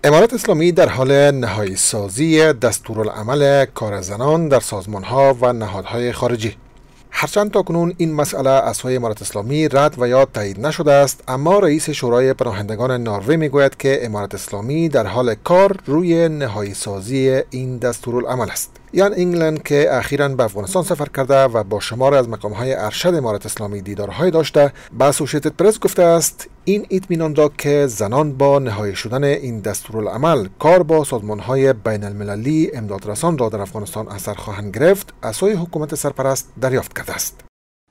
امارات اسلامی در حال نهایی سازی دستورالعمل کار زنان در سازمان‌ها و نهادهای خارجی. هرچند تاکنون این مسئله از سوی امارات اسلامی رد و یا تایید نشده است، اما رئیس شورای پناهندگان نروژ میگوید که امارات اسلامی در حال کار روی نهایی سازی این دستورالعمل است. یان انگلند که اخیراً به افغانستان سفر کرده و با شمار از مقامهای ارشد امارات اسلامی دیدارهای داشته، به اسوشییتد پرس گفته است این اطمینان را که زنان با نهایی شدن این دستورالعمل کار با سازمانهای بین المللی امدادرسان را در افغانستان از سر خواهند گرفت، از سوی حکومت سرپرست دریافت کرده است.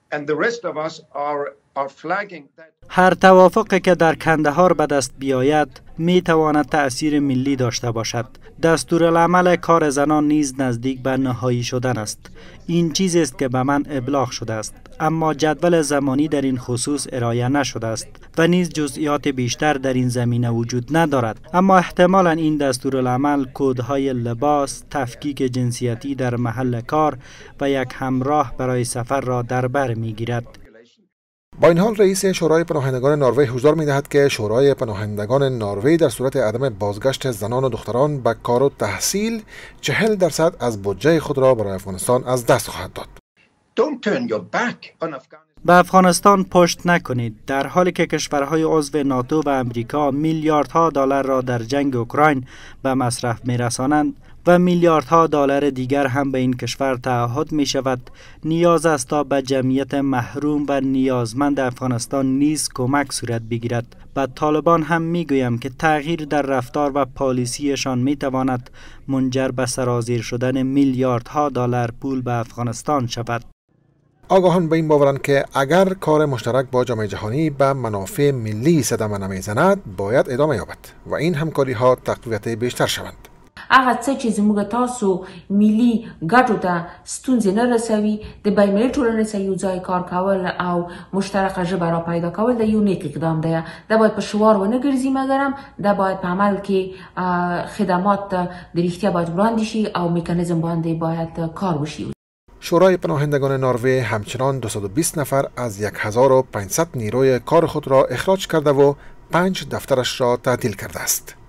هر توافقی که در کندهار به دست بیاید می تواند تأثیر ملی داشته باشد. دستورالعمل کار زنان نیز نزدیک به نهایی شدن است. این چیزی است که به من ابلاغ شده است، اما جدول زمانی در این خصوص ارائه نشده است و نیز جزئیات بیشتر در این زمینه وجود ندارد. اما احتمالاً این دستورالعمل کدهای لباس، تفکیک جنسیتی در محل کار و یک همراه برای سفر را در بر میگیرد. با این حال رئیس شورای پناهندگان نروژ هشدار می‌دهد که شورای پناهندگان نروژ در صورت عدم بازگشت زنان و دختران به کار و تحصیل 40% از بودجه خود را برای افغانستان از دست خواهد داد. به افغانستان پشت نکنید. در حالی که کشورهای عضو ناتو و امریکا میلیاردها دلار را در جنگ اوکراین به مصرف می‌رسانند و میلیاردها دلار دیگر هم به این کشور تعهد می شود، نیاز است تا به جمعیت محروم و نیازمند افغانستان نیز کمک صورت بگیرد. به طالبان هم می گویم که تغییر در رفتار و پالیسیشان می تواند منجر به سرازیر شدن میلیاردها دلار پول به افغانستان شود. آگاهان به این باورند که اگر کار مشترک با جامعه جهانی به منافع ملی صدمه نمیزند، باید ادامه یابد و این همکاری ها تقویت بیشتر شوند. هغه څه چې زموږ تاسو ملي ګټو ته ستونزې نه رسوي، د بین‌المللي ټولنې سره یو ځای کار کول او مشترکه ژبه را پیدا کول د یو نیک اقدام دی. دا باید په شعار ونه ګرځي، مګر هم دا باید په عمل کې خدمات د رښتیا باید وړاندې شي او میکانیزم باندې باید کار وشي. شورای پناهندگان نروژ همچنان 220 نفر از 1500 نیروی کار خود را اخراج کرده و 5 دفترش را تعطیل کرده است.